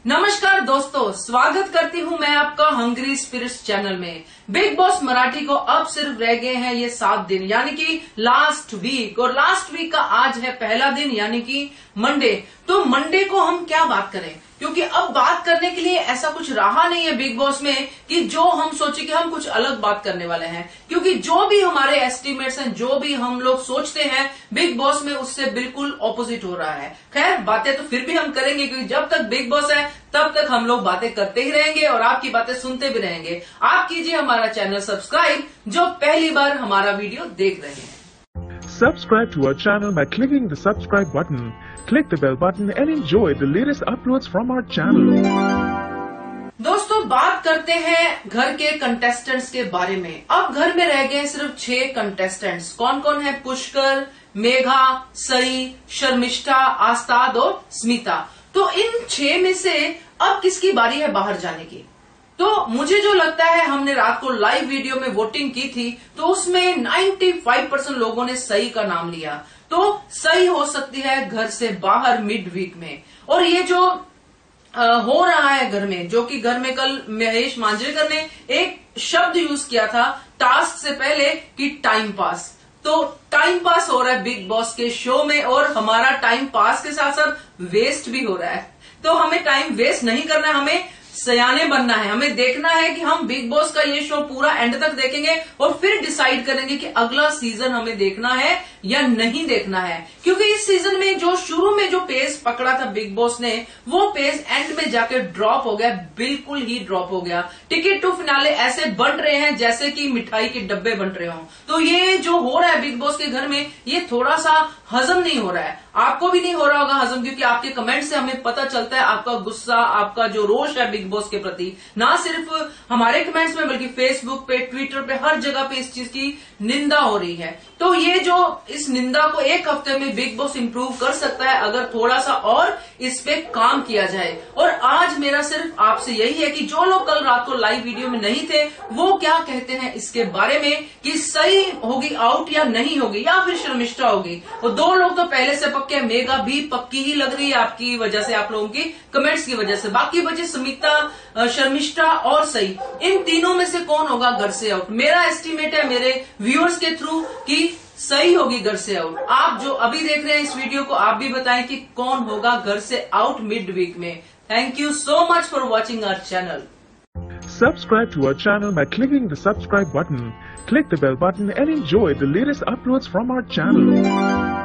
नमस्कार दोस्तों, स्वागत करती हूं मैं आपका हंग्री स्पिरिट्स चैनल में। बिग बॉस मराठी को अब सिर्फ रह गए हैं ये 7 दिन, यानी कि लास्ट वीक। और लास्ट वीक का आज है पहला दिन, यानी कि मंडे। तो मंडे को हम क्या बात करें, क्योंकि अब बात करने के लिए ऐसा कुछ रहा नहीं है बिग बॉस में कि जो हम सोचे कि हम कुछ अलग बात करने वाले हैं। क्योंकि जो भी हमारे एस्टिमेट्स हैं, जो भी हम लोग सोचते हैं बिग बॉस में, उससे बिल्कुल ऑपोजिट हो रहा है। खैर, बातें तो फिर भी हम करेंगे, क्योंकि जब तक बिग बॉस है तब तक हम लोग बातें करते ही रहेंगे और आपकी बातें सुनते भी रहेंगे। आप कीजिए हमारा चैनल सब्सक्राइब, जो पहली बार हमारा वीडियो देख रहे हैं। Subscribe to our channel by clicking the subscribe button. Click the bell button and enjoy the latest uploads from our channel. दोस्तों, बात करते हैं घर के कंटेस्टेंट्स के बारे में। अब घर में रह गए सिर्फ 6 कंटेस्टेंट्स। कौन कौन है? पुष्कर, मेघा, सई, शर्मिष्ठा, आस्ताद और स्मिता। तो इन 6 में से अब किसकी बारी है बाहर जाने की? तो मुझे जो लगता है, हमने रात को लाइव वीडियो में वोटिंग की थी, तो उसमें 95% लोगों ने सई का नाम लिया। तो सई हो सकती है घर से बाहर मिड वीक में। और ये जो हो रहा है घर में, जो कि घर में कल महेश मांजरेकर ने एक शब्द यूज किया था टास्क से पहले कि टाइम पास। तो टाइम पास हो रहा है बिग बॉस के शो में, और हमारा टाइम पास के साथ साथ वेस्ट भी हो रहा है। तो हमें टाइम वेस्ट नहीं करना है, हमें सयाने बनना है। हमें देखना है कि हम बिग बॉस का ये शो पूरा एंड तक देखेंगे और फिर डिसाइड करेंगे कि अगला सीजन हमें देखना है या नहीं देखना है। क्योंकि इस सीजन में जो शुरू में जो पेस पकड़ा था बिग बॉस ने, वो पेस एंड में जाके ड्रॉप हो गया, बिल्कुल ही ड्रॉप हो गया। टिकट टू फिनाले ऐसे बन रहे हैं जैसे कि मिठाई के डब्बे बन रहे हों। तो ये जो हो रहा है बिग बॉस के घर में, ये थोड़ा सा हजम नहीं हो रहा है। आपको भी नहीं हो रहा होगा हजम, क्योंकि आपके कमेंट से हमें पता चलता है आपका गुस्सा, आपका जो रोष है बिग बॉस के प्रति, ना सिर्फ हमारे कमेंट्स में बल्कि फेसबुक पे, ट्विटर पे, हर जगह पे इस चीज की निंदा हो रही है। तो ये जो इस निंदा को एक हफ्ते में बिग बॉस इंप्रूव कर सकता है अगर थोड़ा सा और इस पे काम किया जाए। और आज मेरा सिर्फ आपसे यही है कि जो लोग कल रात को लाइव वीडियो में नहीं थे, वो क्या कहते हैं इसके बारे में कि सही होगी आउट या नहीं होगी, या फिर शर्मिष्ठा होगी। और 2 लोग तो पहले से पक्के, मेघा भी पक्की ही लग रही है आपकी वजह से, आप लोगों की कमेंट्स की वजह से। बाकी बचे स्मिता, शर्मिष्ठा और सई। इन तीनों में से कौन होगा घर से आउट? मेरा एस्टिमेट है मेरे व्यूअर्स के थ्रू कि सही होगी घर से आउट। आप जो अभी देख रहे हैं इस वीडियो को, आप भी बताएं कि कौन होगा घर से आउट मिड वीक में। Thank you so much for watching our channel. Subscribe to our channel by clicking the subscribe button. Click the bell button and enjoy the latest uploads from our channel.